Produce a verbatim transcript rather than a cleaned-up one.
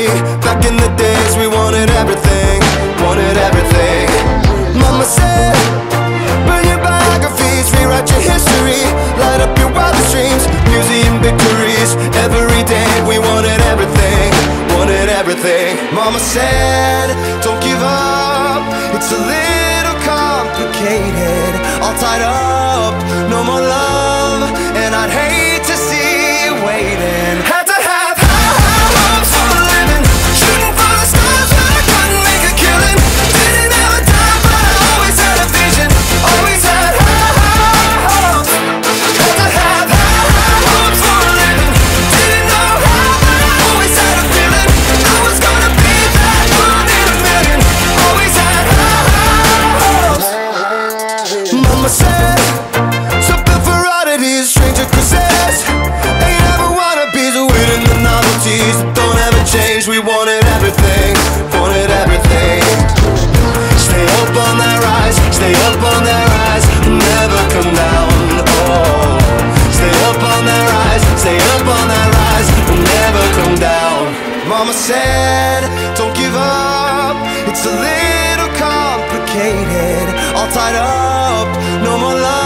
history. Back in the days we wanted everything, wanted everything. Mama said, burn your biographies, rewrite your history, light up your wildest dreams, museum victories. Every day we wanted everything, wanted everything. Mama said, don't give up, it's a little complicated, all tied up, no more love, and I'd hate to see you waiting. Had to have high, high hopes for a living, shooting for the stars but I couldn't make a killing. Didn't have a dime but I always had a vision, always had high, high hopes. Had to have high, high hopes for a living, didn't know how but I always had a feeling I was gonna be that one in a million. Always had high, high hopes. Mama said, something for oddities, stranger cruises, ain't ever wannabes, waiting the novelties that don't ever change. We wanted everything, wanted everything. Stay up on that rise, stay up on that rise, never come down. Oh, stay up on that rise, stay up on that rise, never come down. Mama said, don't give up, it's a little complicated, all tied up, no more love.